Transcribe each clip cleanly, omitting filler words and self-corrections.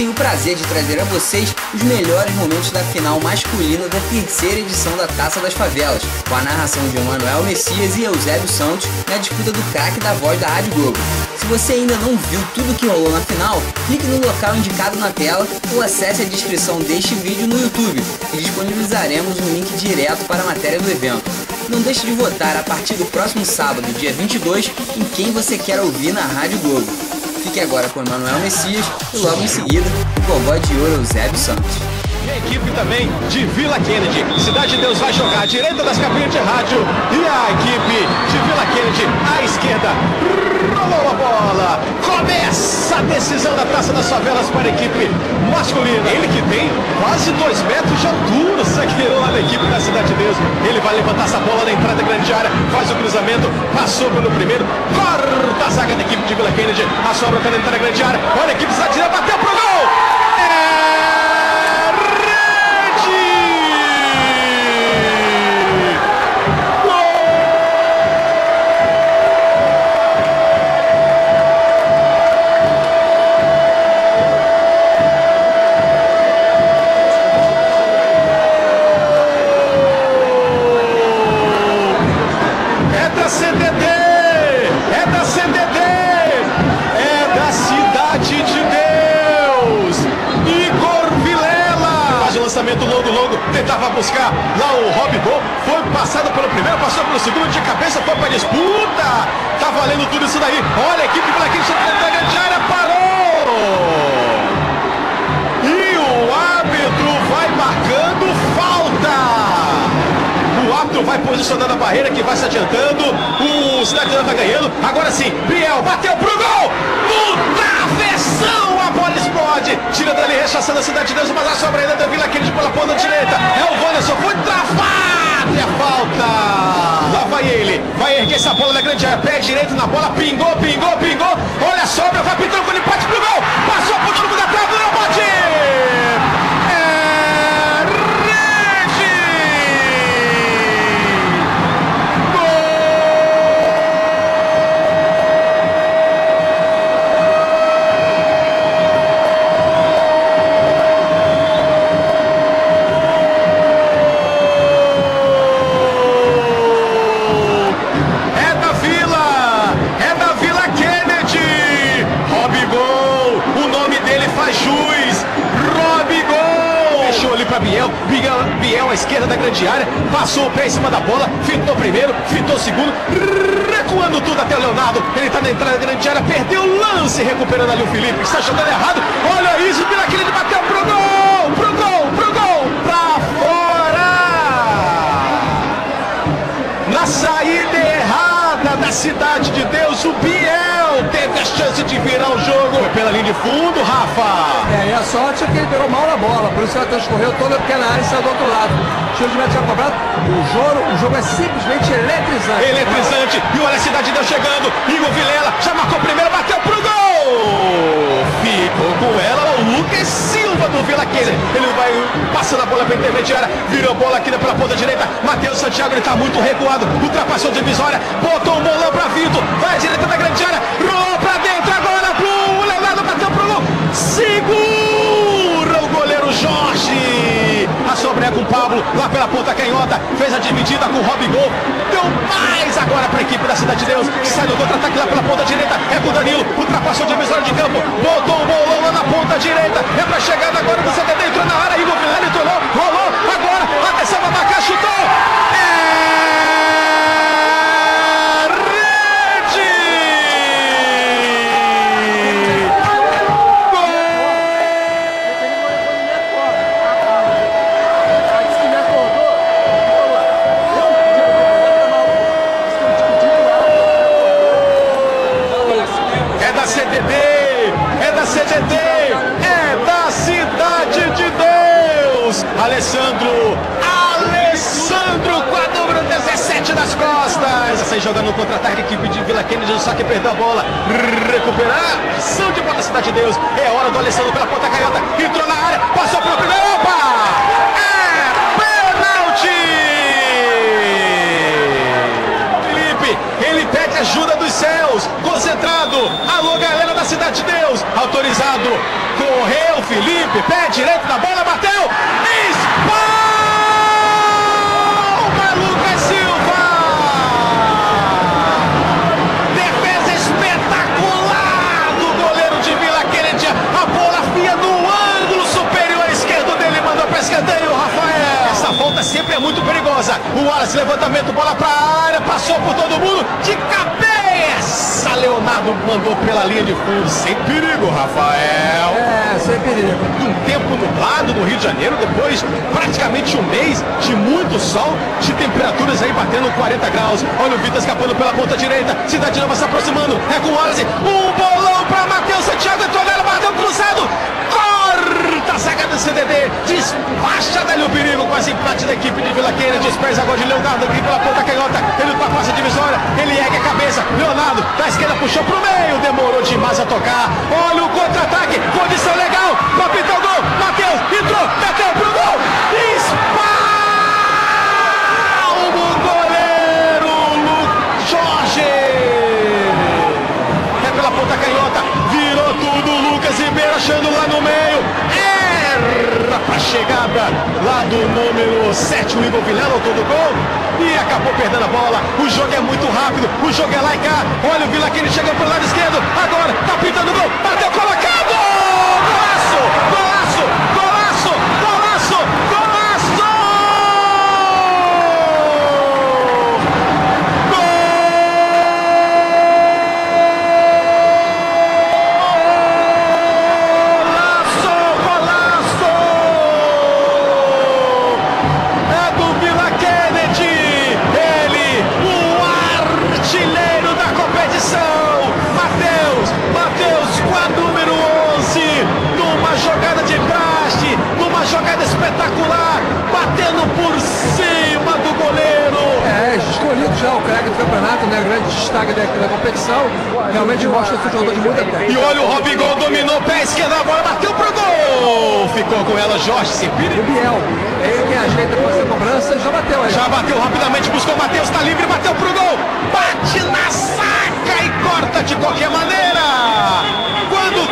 tenho o prazer de trazer a vocês os melhores momentos da final masculina da terceira edição da Taça das Favelas, com a narração de Emanuel Messias e Eusébio Santos na disputa do craque da voz da Rádio Globo. Se você ainda não viu tudo que rolou na final, clique no local indicado na tela ou acesse a descrição deste vídeo no YouTube e disponibilizaremos um link direto para a matéria do evento. Não deixe de votar a partir do próximo sábado, dia 22, em quem você quer ouvir na Rádio Globo. Fique agora com Emanuel Messias e logo em seguida o Gogó de Ouro Eusébio Santos. E a equipe também de Vila Kennedy. Cidade de Deus vai jogar à direita das cabines de rádio. E a equipe de Vila Kennedy à esquerda. Rolou a bola. Começa a decisão da Taça das Favelas para a equipe masculina. Ele que tem quase 2 metros de altura, zagueiro lá da equipe da Cidade de Deus. Ele vai levantar essa bola na entrada da grande área. Faz o cruzamento. Passou pelo primeiro. Corta a zaga da equipe de Vila Kennedy. A sobra para entrar na grande área. Olha a equipe Cidade de Deus. Bateu pro gol. Longo, tentava buscar lá o Robigol, foi passado pelo primeiro, passou pelo segundo, de cabeça, foi para a disputa, tá valendo tudo isso daí, olha a equipe pela quinta da grande área, parou, e o árbitro vai marcando falta, o árbitro vai posicionando a barreira que vai se adiantando, o Cidade de Deus vai ganhando, agora sim, Biel bateu pro gol, no travessão, a bola explode, tira dali, rechaçando a Cidade de Deus, mas a sobra ainda da Vila Kennedy pela ponta direita, é o Wanderson, foi travado, e a falta, lá vai ele, vai erguer essa bola na grande área, pé direito na bola, pingou, olha a sobra, vai pintando com ele, bate pro gol, passou a ponta da trave, não pode, para Biel à esquerda da grande área, passou o pé em cima da bola, fitou primeiro, fitou segundo, recuando tudo até o Leonardo, ele está na entrada da grande área, perdeu o lance, recuperando ali o Felipe, que está jogando errado, olha isso, Vila Kennedy bateu pro gol, pra fora, na saída errada da Cidade de Deus, o Biel teve a chance de virar o jogo, foi pela linha de fundo, Rafa. E a sorte é que ele pegou mal na bola, por isso ela transcorreu toda a pequena área e saiu do outro lado. O tiro de meta tinha cobrado, o jogo é simplesmente eletrizante. Eletrizante, e olha a Cidade de Deus chegando, Igor Vilela já marcou primeiro, bateu pro gol! Ficou com ela o Lucas Silva do Vila Kennedy, ele vai passando a bola para a intermediária, virou a bola aqui pela ponta direita, Matheus Santiago, ele tá muito recuado, ultrapassou a divisória, botou o bolão para Vitor, vai à direita da grande área, rolou para dentro agora pro Leonardo, bateu pro gol, segura o goleiro Jorge, a sobra é com o Pablo, lá pela ponta canhota, fez a dividida com o Robigol, deu mais agora para a equipe da Cidade de Deus, sai do contra-ataque lá pela ponta direita, é com o Danilo, ultrapassou a divisória de campo, botou o bolão lá na ponta direita, é para chegada agora do CDD, entrou na área, Igor Vilela entrou, rolou, agora, atenção, Babacá, chutou, é da Cidade de Deus, Alessandro com a número 17 nas costas, sai jogando no contra-ataque, equipe de Vila Kennedy, só que perdeu a bola, recuperar, ação de bola da Cidade de Deus, é hora do Alessandro pela ponta canhota, entrou na área, passou pelo primeiro, opa, é pênalti, Felipe, ele pede ajuda dos céus, concentrado. Alô, galera da Cidade de Deus, autorizado. Correu, Felipe, pé direito da bola, bateu. Espalma, Lucas Silva. Defesa espetacular do goleiro de Vila Kennedy. A bola fia no ângulo superior esquerdo dele, mandou para escanteio, Rafael. Essa falta sempre é muito perigosa. O Wallace, levantamento, bola para a área, passou por todo mundo, de cabeça. Leonardo mandou pela linha de fundo, sem perigo, Rafael. Sem perigo. Um tempo nublado no Rio de Janeiro, depois praticamente um mês de muito sol, de temperaturas aí batendo 40 graus. Olha o Vitor escapando pela ponta direita, Cidade Nova se aproximando, é com o Wallace, um bolão para Matheus Santiago, entrou nela, bateu cruzado, corta a zaga do CDD, despacha dali o perigo com as empates da equipe de Vila Kennedy. Spurs agora de Leonardo aqui pela ponta canhota, ele ultrapassa a divisória, ele ergue a cabeça, Leonardo da esquerda puxou pro meio, demorou demais a tocar. Olha o contra-ataque, condição legal, palpita o gol, Matheus entrou, bateu pro gol, espalma o goleiro Jorge. É pela ponta canhota, virou tudo, Lucas Ribeiro achando lá no meio, erra pra chegada lá do número 7, o Igor Vilela, autor do gol, e acabou perdendo a bola. O jogo é muito rápido, o jogo é lá e cá. Olha o Vila Kennedy chegando pelo lado esquerdo, agora tá pintando o gol, bateu, colocado, golaço, golaço, golaço, golaço, golaço, golaço, é do Vila Kennedy, ele, o artilheiro da competição, Matheus com a número 11, numa jogada de praxe, numa jogada espetacular, batendo por cima do goleiro. Escolhido já o craque do campeonato, né? Grande destaque da competição. Realmente mostra esse jogador de muita técnica. E olha o Robigol, dominou, pé esquerdo, a bola bateu pro gol. Ficou com ela Jorge Cepiri. O Biel, ele que ajeita para fazer cobrança, já bateu aí. Já bateu rapidamente, buscou o Matheus, tá livre, bateu pro gol. Bate na saca e corta de qualquer maneira. Quando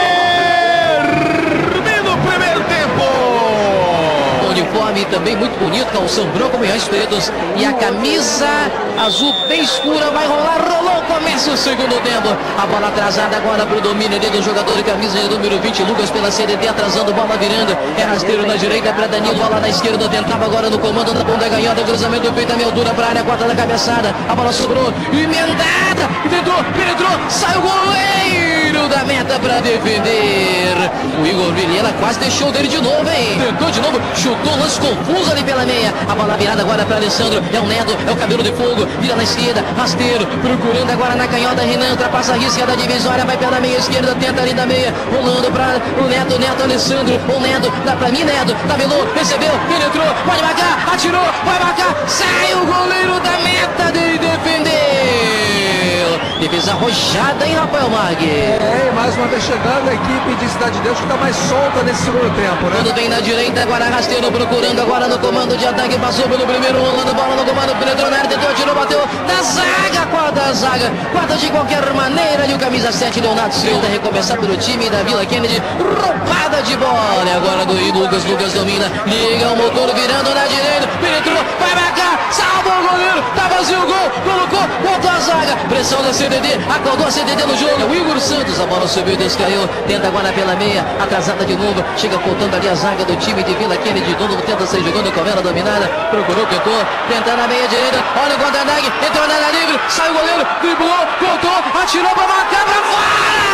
termina o primeiro tempo. Uniforme também muito bonito, calção branco, meiões pretos e a camisa azul bem escura, vai rolar, rolou, começa o segundo tempo. A bola atrasada agora para o domínio ali do jogador de camisa número 20, Lucas pela CDD, atrasando, bola virando, é rasteiro na direita para Danilo, bola na esquerda, tentava agora no comando da ponta ganhada, cruzamento feito a meia altura para a área, quarta da cabeçada, a bola sobrou, emendada, tentou, penetrou, sai o goleiro da meta para defender. O Igor Vilela quase deixou dele de novo, hein? Tentou de novo, chutou, lance confuso ali pela meia, a bola virada agora para Alessandro, é o Neto, é o cabelo de fogo, vira na esquerda, rasteiro, procurando agora na canhota, Renan, ultrapassa a risca da divisória, vai pela meia esquerda, tenta ali da meia, rolando para o Neto, Alessandro, o Neto, dá pra mim, Neto, tabelou, recebeu, penetrou, pode marcar, atirou, vai marcar, sai o goleiro da meta dele defender. Defesa arrojada, hein, Rafael Marques? Mais uma vez chegando a equipe de Cidade de Deus que está mais solta nesse segundo tempo, né? Tudo bem na direita, agora rasteiro, procurando agora no comando de ataque, passou pelo primeiro, rolando bola no comando, penetrou na área, tentou, atirou, bateu da zaga, quarta de qualquer maneira, e o camisa 7, Leonardo Silva, recomeçar pelo time da Vila Kennedy, roubada de bola, e agora do Lucas domina, liga o motor, virando na direita, penetrou, vai marcar, salva o goleiro, tá vazio o gol, colocou, voltou a zaga, pressão da CDD, acordou a CDD no jogo, o Igor Santos, a bola subiu, descaiu, tenta agora pela meia, atrasada de novo, chega cortando ali a zaga do time de Vila Kennedy, de novo tenta sair jogando com a vela dominada, procurou, tentou, tentando na meia direita, olha o contra-ataque, entrou na área livre, sai o goleiro, driblou, voltou, atirou pra marcar, pra fora!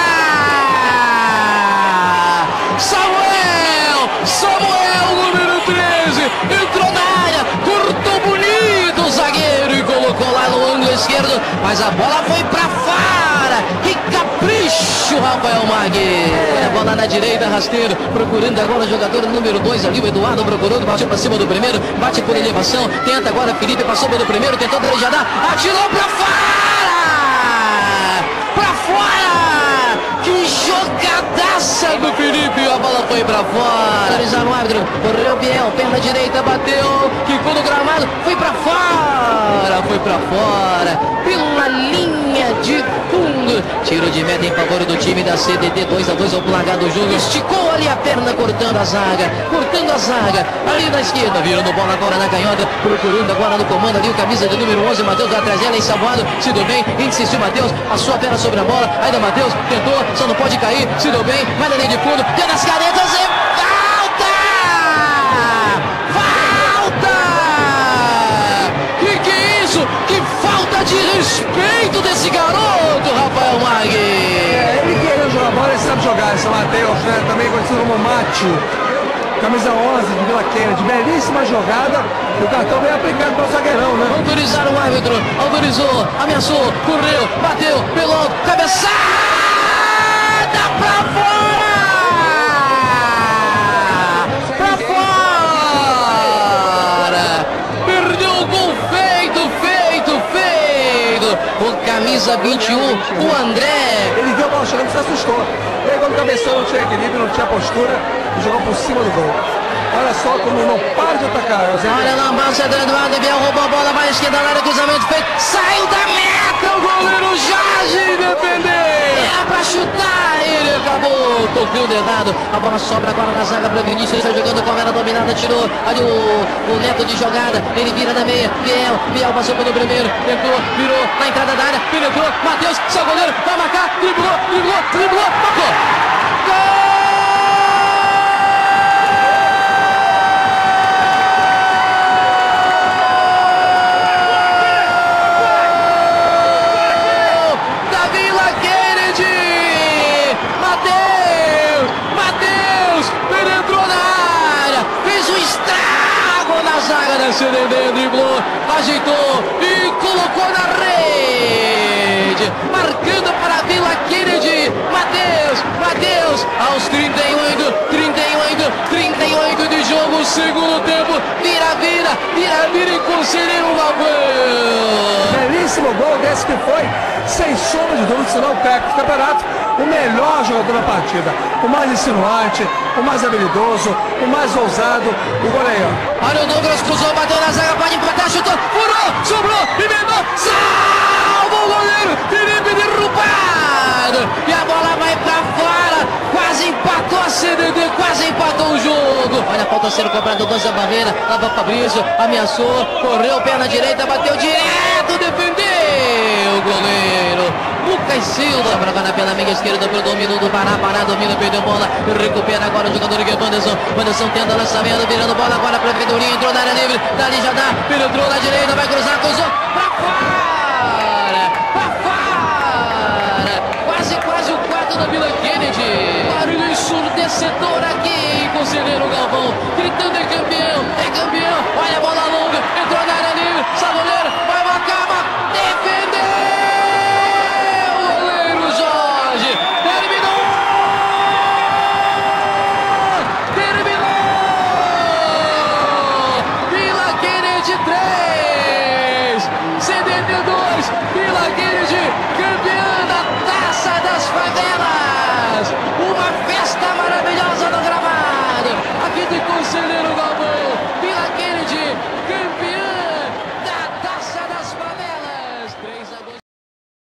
Samuel, número 13, entrou na área, cortou bonito o zagueiro e colocou lá no ângulo esquerdo, mas a bola foi pra fora, que capricho, Rafael Marques. A bola na direita, rasteiro, procurando agora o jogador número 2 ali, o Eduardo procurando, bateu pra cima do primeiro, bate por elevação, tenta agora Felipe, passou pelo primeiro, tentou derejadar, atirou pra fora! Pra fora! Que jogadaça do Felipe, a bola foi pra fora. Autorizar o árbitro, correu Biel, perna direita, bateu, quicou no gramado, foi pra fora, pela linha de fundo. Tiro de meta em favor do time da CDD, 2-2 ao placar do jogo. Esticou ali a perna, cortando a zaga, ali na esquerda, virando bola agora na canhota, procurando agora no comando ali o camisa de número 11, Matheus vai atrás dela, ensaboado, se deu bem, insistiu Matheus, passou a perna sobre a bola, ainda Matheus, tentou, só não pode cair, se deu bem, vai na linha de fundo, deu nas caretas e falta! Que é isso? Que falta de respeito desse garoto, Rafael Marques! Ele querendo jogar bola, ele sabe jogar, esse Matheus, né? Também conhecido como Mátio. Camisa 11 de Vila Kennedy, belíssima jogada, o cartão bem aplicado para o zagueirão, né? Autorizaram o árbitro, autorizou, ameaçou, correu, bateu, pelo alto, cabeçada pra fora! Pra fora! Perdeu o gol feito! Com camisa 21, o André. Ele viu a bola chegando, se assustou. Pegou no cabeção, não tinha equilíbrio, não tinha postura e jogou por cima do gol. Olha só como não para de atacar. Olha lá, Márcio Eduardo, Biel roubou a bola, vai à esquerda, na área, cruzamento feito, saiu da meta, o goleiro Jorge defender. Era pra chutar, ele acabou tocando errado. A bola sobra agora na zaga para Vinícius, está jogando com a vela dominada, tirou ali o Neto de jogada, ele vira na meia, Biel passou pelo primeiro, tentou, virou na entrada da área, penetrou, Matheus, seu goleiro, vai marcar, driblou, marcou. Gol! CDD driblou, ajeitou e colocou na rede, marcando para a Vila Kennedy, Matheus, aos 38 de jogo, segundo tempo, vira e conseguiu o Galvão. Belíssimo gol desse que foi, sem sombra de dúvida, senão o técnico do campeonato, o melhor jogador da partida, o mais insinuante, o mais habilidoso, o mais ousado, o goleiro. Olha o Douglas, cruzou, bateu na zaga, pode empatar, chutou, furou, sobrou, emendou, salva o goleiro, Felipe derrubado, e a bola vai pra fora, quase empatou a CDD, quase empatou o jogo. Olha a falta sendo cobrada, dois da barreira, lá para Fabrício, ameaçou, correu, perna direita, bateu direto, defendeu o goleiro. Lucas Silva, para pela meia esquerda, pelo domínio do Pará, domina, perdeu bola, recupera agora o jogador que é Wanderson tenta lançamento, virando bola agora para a Fedorinha, entrou na área livre, dali já dá, penetrou na direita, vai cruzar, cruzou, pra fora!